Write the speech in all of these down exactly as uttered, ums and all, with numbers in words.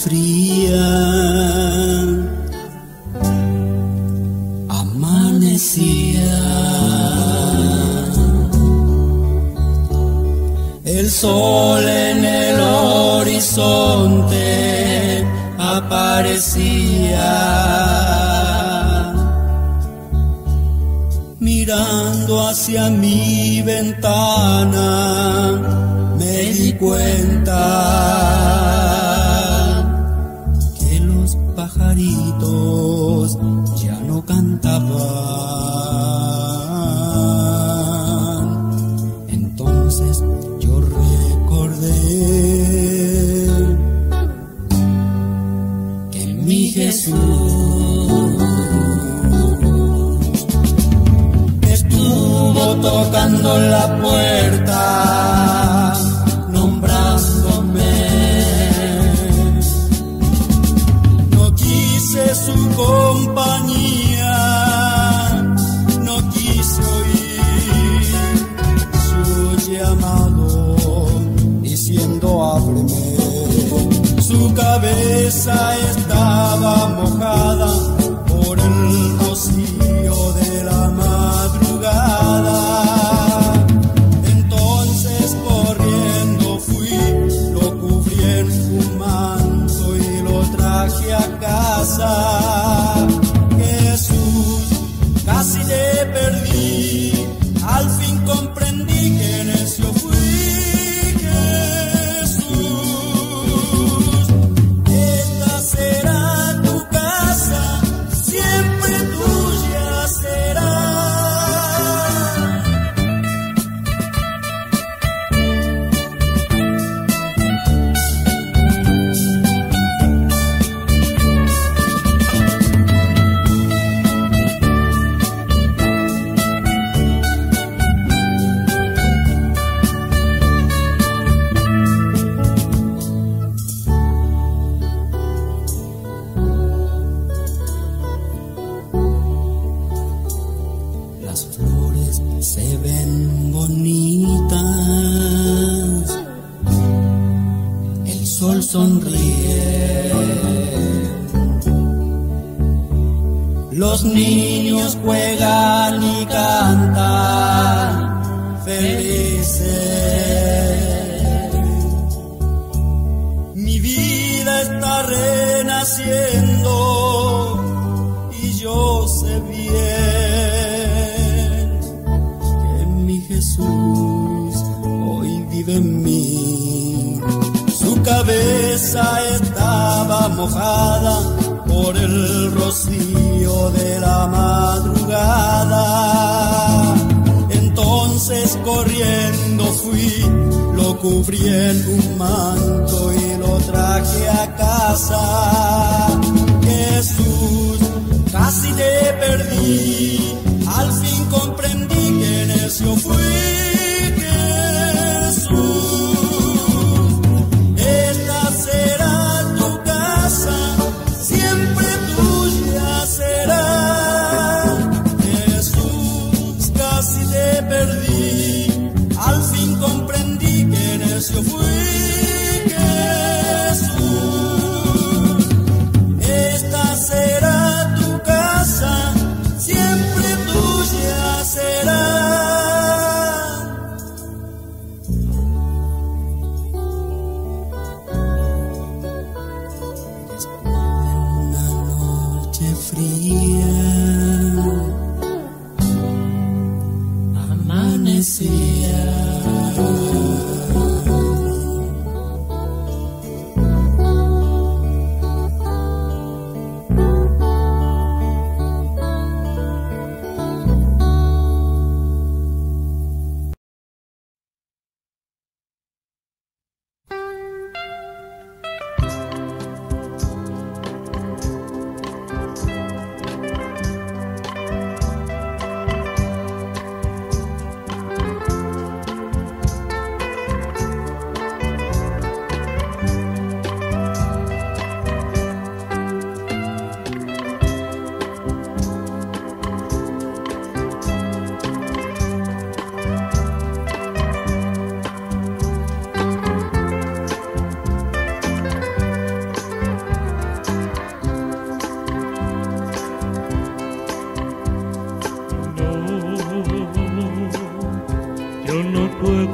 fría amanecía. El sol en el horizonte aparecía, mirando hacia mi ventana me di cuenta que los pajaritos ya no cantaban. Entonces yo recordé que mi Jesús estuvo tocando la puerta, nombrándome. No quise su compañía, no quise oír su llamado diciendo ábreme. Su cabeza estaba mojada por el rocío de la madrugada. Entonces corriendo fui, lo cubrí en un manto y lo traje a casa. Jesús, casi te perdí, al fin comprendí que necio fui. Jesús, esta será tu casa, siempre tuya será. Las flores se ven bonitas, el sol sonríe, los niños juegan y cantan felices. Mi vida está renaciendo y yo sé bien que mi Jesús hoy vive en mí. Su cabeza estaba mojada por el rocío de la madrugada. Entonces corriendo fui, lo cubrí en un manto y lo traje a casa. Jesús, casi te perdí, al fin comprendí que necio fui. Jesús, esta será tu casa, siempre tuya será. Jesús, casi te perdí, al fin comprendí que necio fui. Jesús, esta será tu casa, siempre tuya será. Después de una noche fría, amanecía.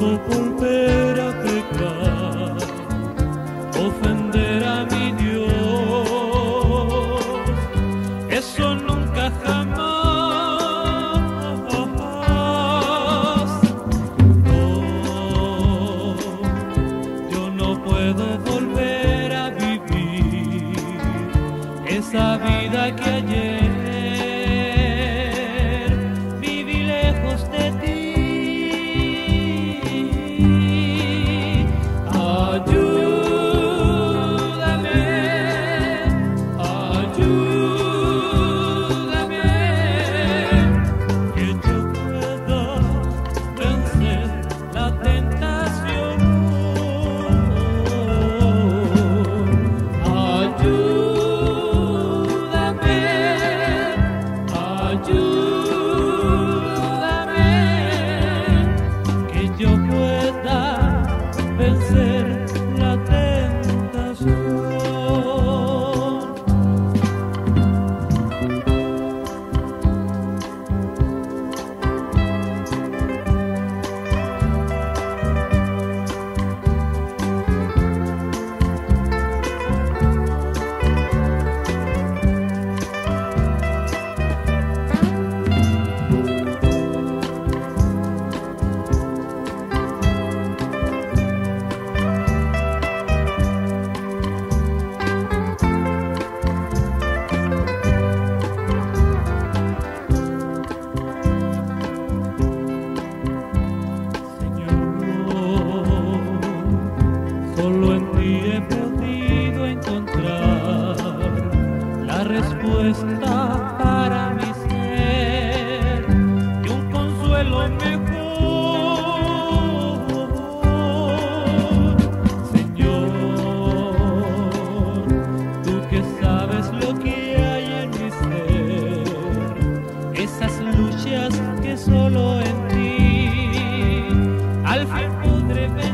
puedo volver a pecar, ofender a mi Dios, eso nunca jamás. No, yo no puedo volver a vivir esa vida que ayer para mi ser y un consuelo mejor. Señor, tú que sabes lo que hay en mi ser, esas luchas que solo en ti al fin podré vencer.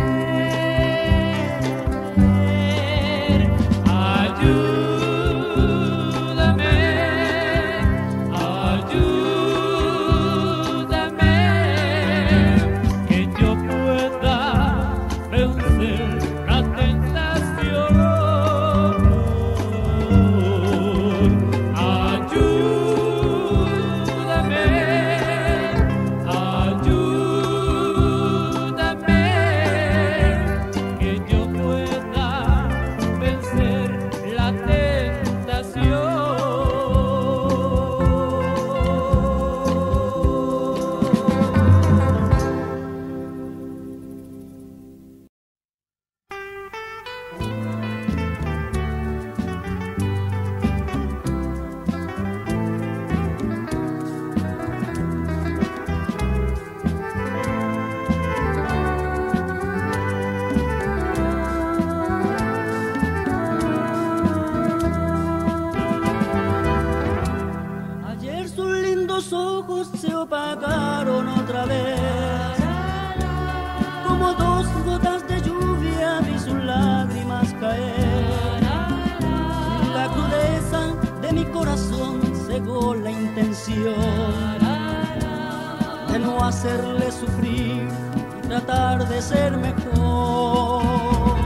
Se opagaron otra vez, como dos gotas de lluvia vi sus lágrimas caer. La crudeza de mi corazón cegó la intención de no hacerle sufrir y tratar de ser mejor.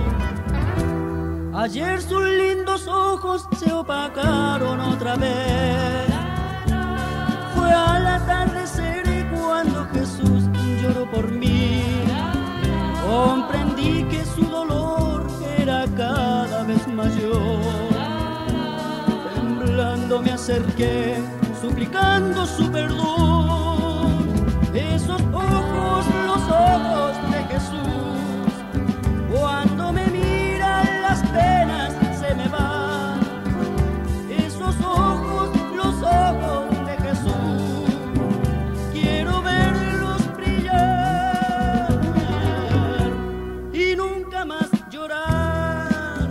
Ayer sus lindos ojos se opagaron otra vez. Fue al atardecer y cuando Jesús lloró por mí, comprendí que su dolor era cada vez mayor. Temblando me acerqué, suplicando su perdón. Esos ojos, los ojos de Jesús, cuando me miran las penas se me van. Esos ojos, los ojos de Jesús, quiero verlos brillar y nunca más llorar.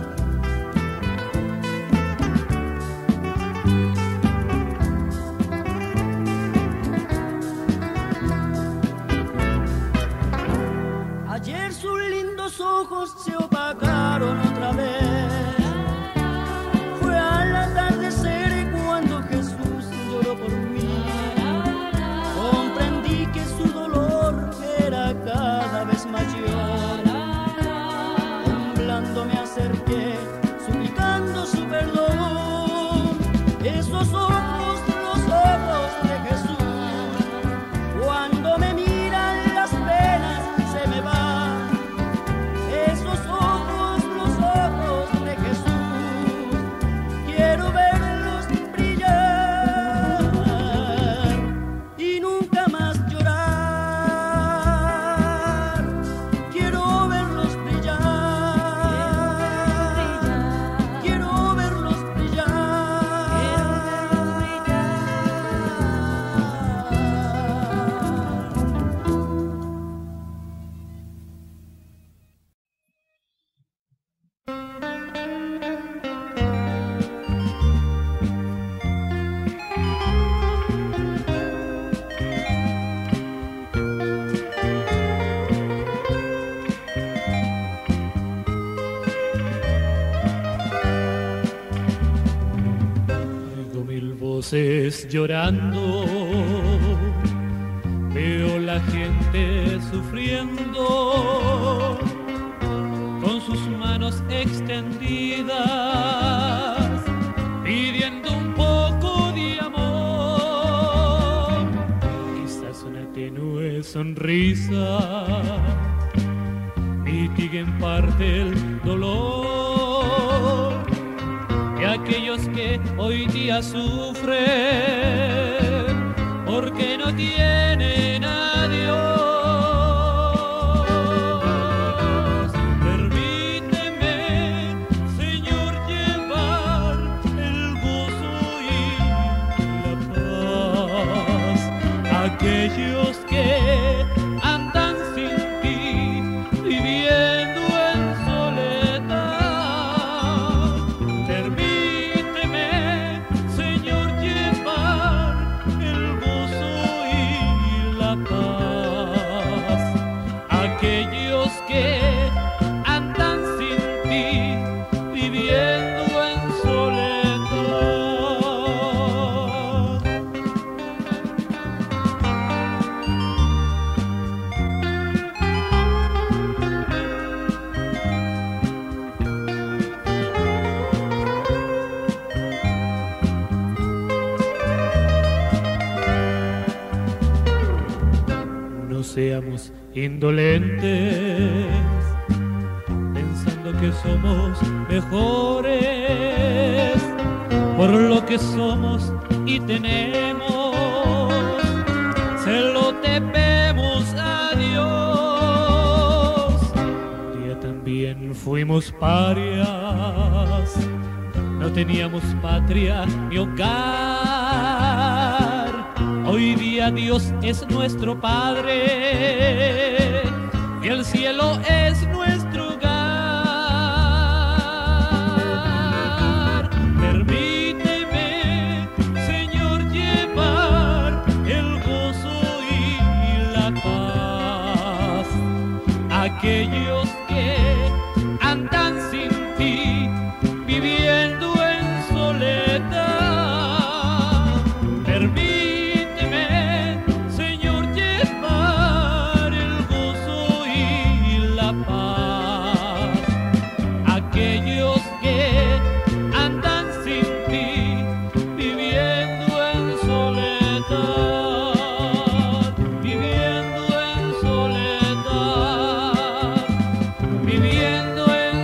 Ayer voces llorando, veo la gente sufriendo, con sus manos extendidas, pidiendo un poco de amor. Quizás una tenue sonrisa mitigue en parte el dolor de aquellos que hoy día sufren porque no tienen a Dios. Permíteme, Señor, llevar el gozo y la paz a aquellos que andan sin ti, viviendo en soledad. Permíteme, Señor, llevar el gozo y la paz a aquellos que andan sin ti, viviendo en soledad. No seamos indolentes, pensando que somos mejores por lo que somos y tenemos. Se lo debemos a Dios. Un día también fuimos parias, no teníamos patria ni hogar. Hoy día Dios es nuestro Padre y el cielo es nuestro hogar. Permíteme, Señor, llevar el gozo y la paz a aquellos que andan sin ti, viviendo en soledad. Permíteme, Señor, llevar el gozo y la paz a aquellos que andan sin ti, viviendo en soledad, viviendo en soledad, viviendo en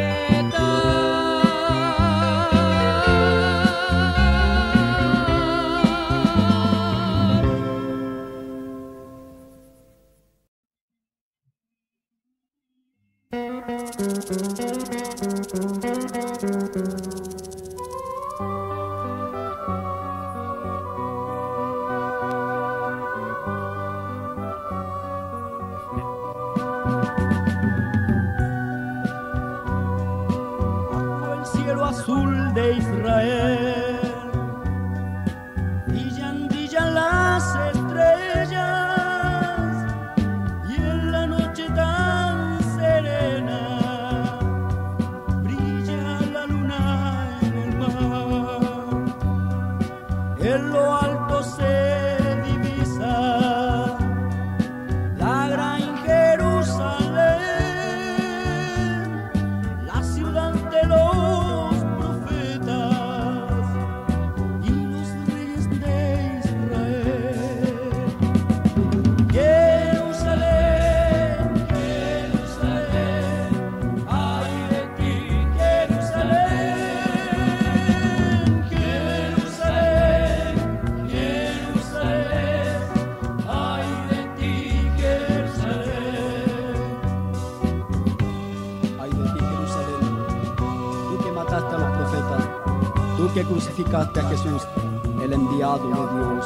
Bajo el cielo azul de Israel brillan, brillan las estrellas, y en la noche tan serena brilla la luna en el mar. En lo alto se divisa la gran Jerusalén, la ciudad de los profetas y los reyes de Israel. Jerusalén, Jerusalén, ay de ti, Jerusalén, Jerusalén, Jerusalén, ay de ti, Jerusalén. Ay de ti, Jerusalén, tú que mataste a los profetas, tú que crucificaste a Jesús, el enviado de Dios.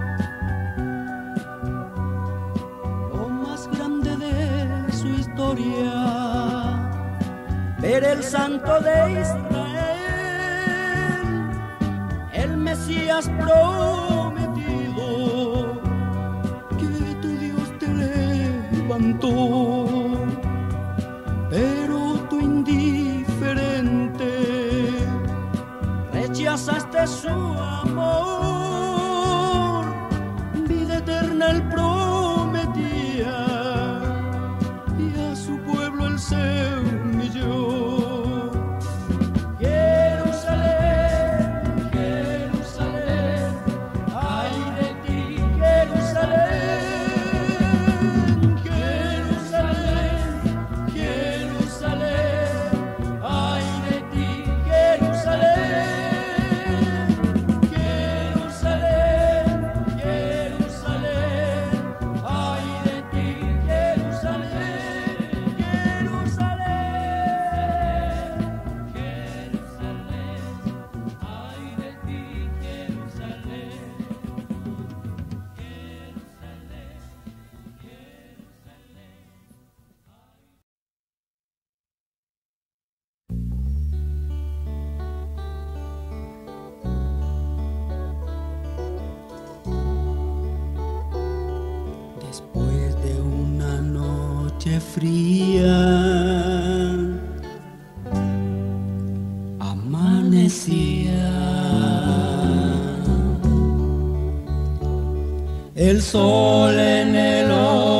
Lo más grande de su historia, ver el Santo de Israel, el Mesías prometido, que tu Dios te levantó, pero tú indiferente rechazaste de su amor, vida eterna él prometía y a su pueblo él se humilló. Jerusalén, Jerusalén, ay de ti, Jerusalén, Jerusalén, Jerusalén, ay de ti, Jerusalén, Jerusalén, Jerusalén, ay de ti, Jerusalén, Jerusalén, Jerusalén, ay de ti, Jerusalén, después de una noche fría, amanecía. El sol en el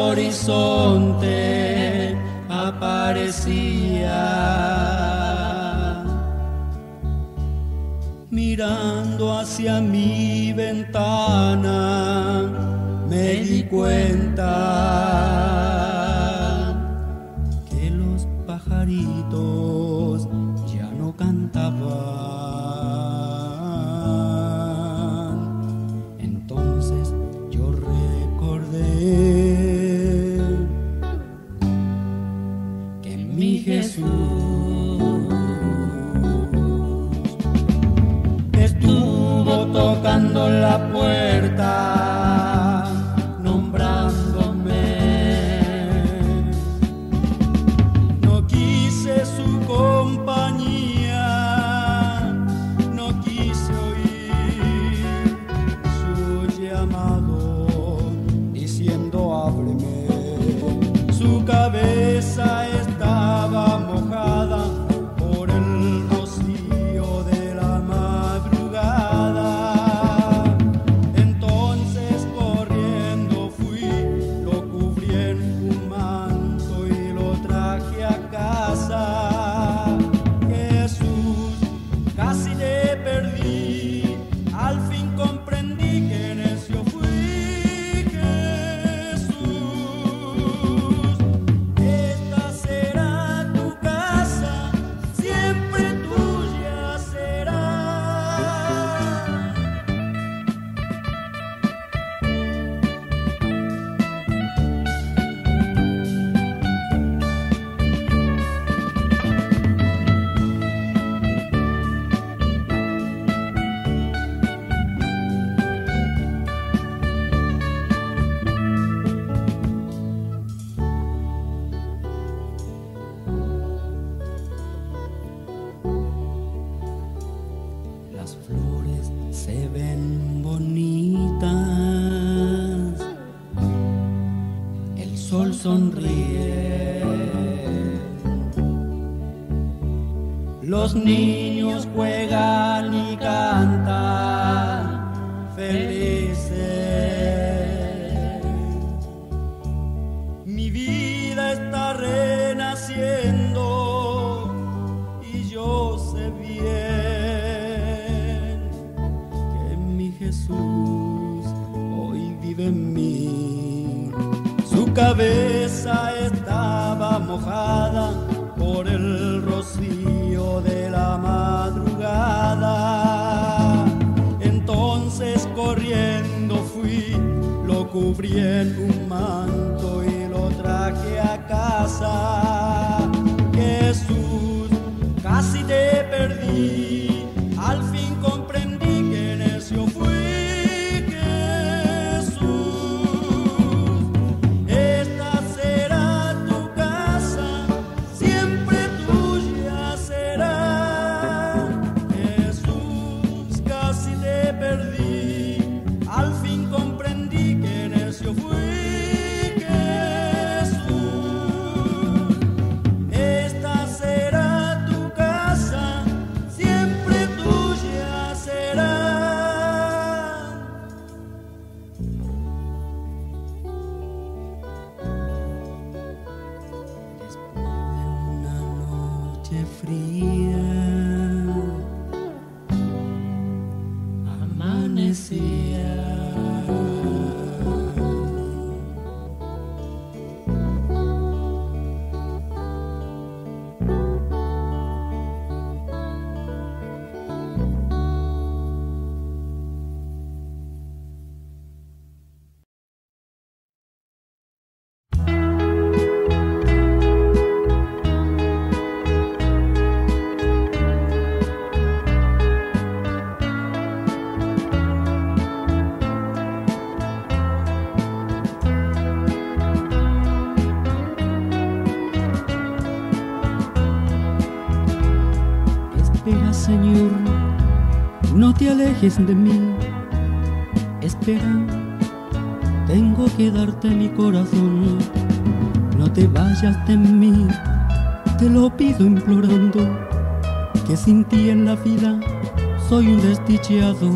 horizonte aparecía. Mirando hacia mi ventana, me di cuenta que los pajaritos ya no cantaban. Entonces yo recordé que mi Jesús estuvo tocando la puerta, nombrándome. No quise su compañía, no quise oír su llamado, diciendo hábleme. Su cabeza estaba mojada por el rocío de la madrugada. Entonces corriendo fui, lo cubrí en un manto y lo traje a casa. Jesús, casi te perdí, al fin comprendí que necio fui. Jesús, esta será tu casa, siempre tuya será. Las flores se ven bonitas, el sol sonríe, los niños juegan y cantan felices. Mi vida está renaciendo y yo sé bien que mi Jesús hoy vive en mí. Su cabeza estaba mojada por el rocío de la madrugada. Entonces corriendo fui, lo cubrí en un manto y lo traje a casa. Jesús, casi te perdí, al fin comprendí que necio fui. Jesús, esta será tu casa, siempre tuya será. Jesús, casi te perdí, al fin comprendí que necio fui. Jesús, esta será tu casa, siempre tuya será. amanecía. Espera, Señor, no te alejes de mí. Espera, tengo que darte mi corazón. No te vayas de mí, te lo pido implorando, que sin ti en la vida soy un desdichado.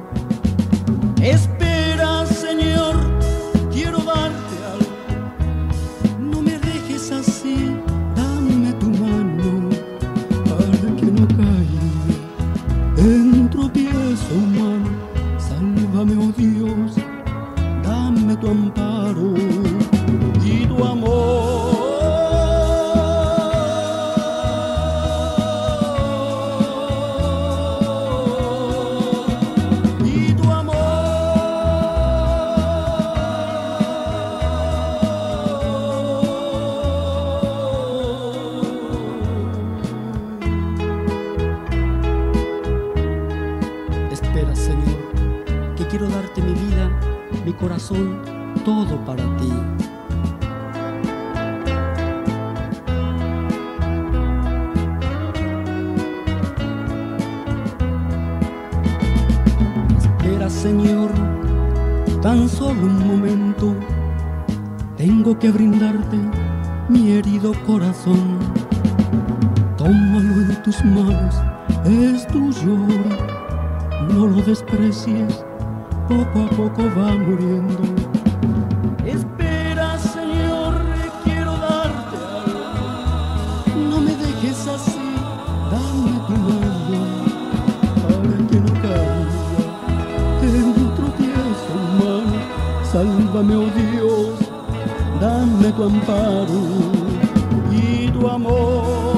Espera, Señor, quiero darte algo. No me dejes así, dame tu mano para que no caiga en tropiezo humano. Sálvame, oh Dios, dame tu amparo y tu amor. Espera, Señor, que quiero darte mi vida, mi corazón, todo para ti. Espera, Señor, tan solo un momento, tengo que brindarte mi herido corazón. Tómalo en tus manos, es tuyo. No lo desprecies, poco a poco va muriendo. Espera, Señor, quiero darte algo. No me dejes así, dame tu mano para que no caiga en un tropiezo humano. Sálvame, oh Dios, dame tu amparo y tu amor.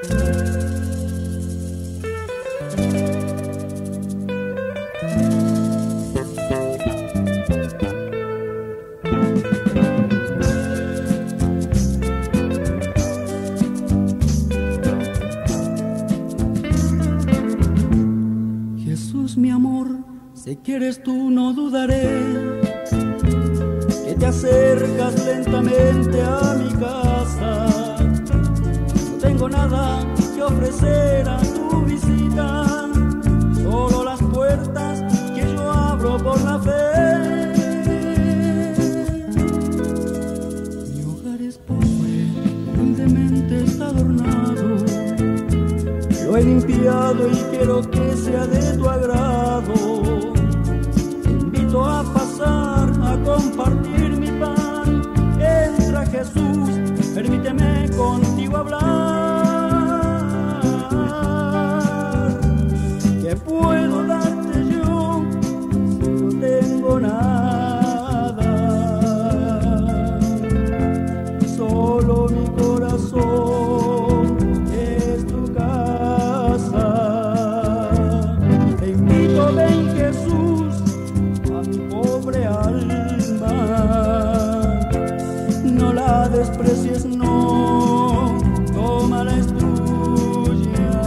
Si quieres tú no dudaré que te acercas lentamente a mi casa. No tengo nada que ofrecer a tu visita, solo las puertas que yo abro por la fe. Mi hogar es pobre, humildemente está adornado. Lo he limpiado y quiero que sea de tu agrado. A pasar a compartir mi pan. Entra Jesús, permíteme contigo hablar. ¿Qué puedo darte yo si no tengo nada? Solo mi corazón es tu casa. Te invito, ven Jesús, pobre alma, no la desprecies, no, tómala, es tuya.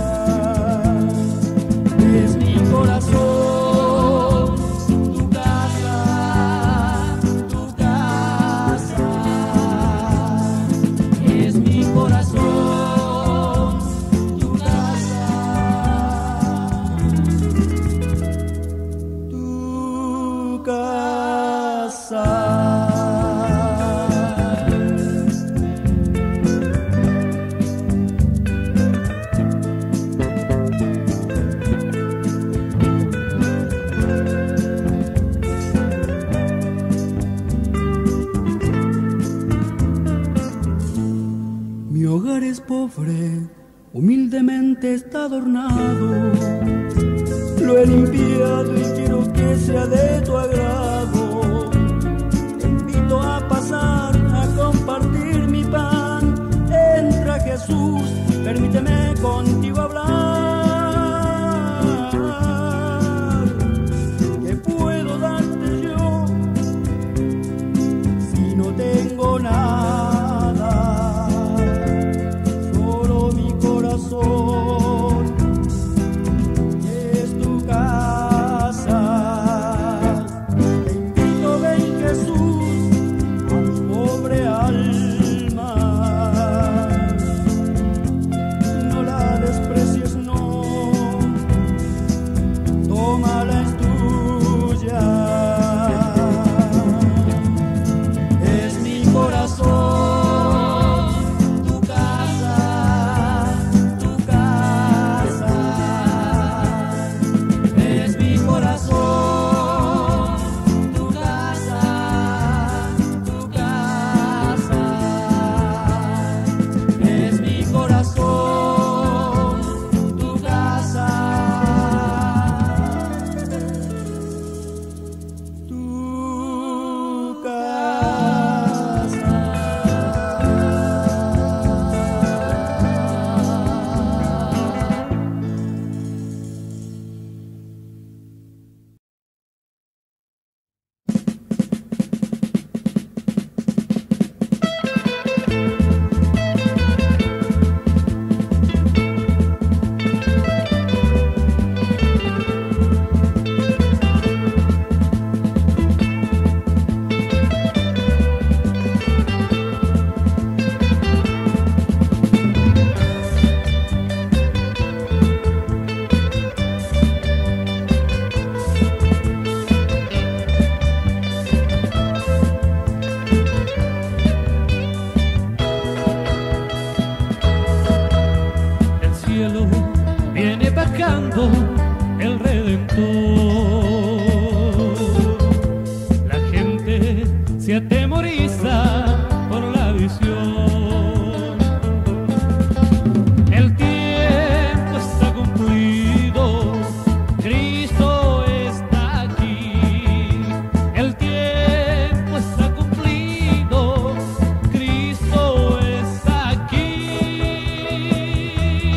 Es mi corazón, tu casa, tu casa. Es mi corazón, tu casa. Tu casa. Mi hogar es pobre, humildemente está adornado. Lo he limpiado y quiero que sea de tu agrado. Te invito a pasar a compartir mi pan. Entra Jesús, permíteme contigo hablar. ¿Qué puedo darte yo si no tengo nada? Solo mi corazón es tu casa. Te invito, ven Jesús, a mi pobre alma. No la desprecies, no, tómala, es tuya. Es mi corazón, tu casa, tu casa. Es mi corazón, tu casa, tu casa. Es mi corazón, tu casa, tu El cielo viene bajando el Redentor. La gente se atemoriza por la visión. El tiempo está cumplido, Cristo está aquí. El tiempo está cumplido, Cristo está aquí.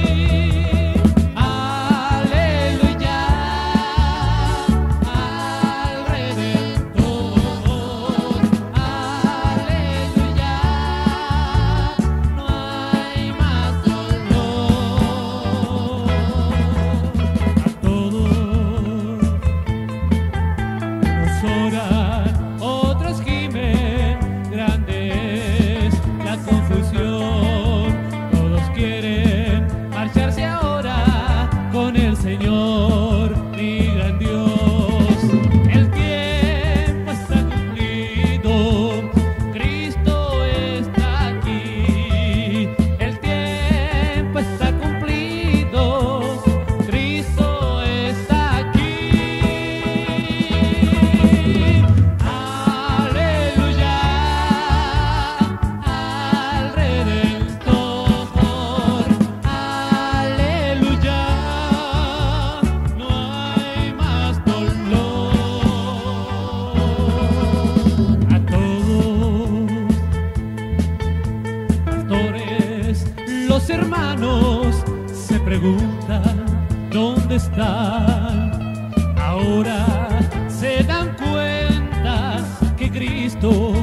hospital. Ahora se dan cuenta que Cristo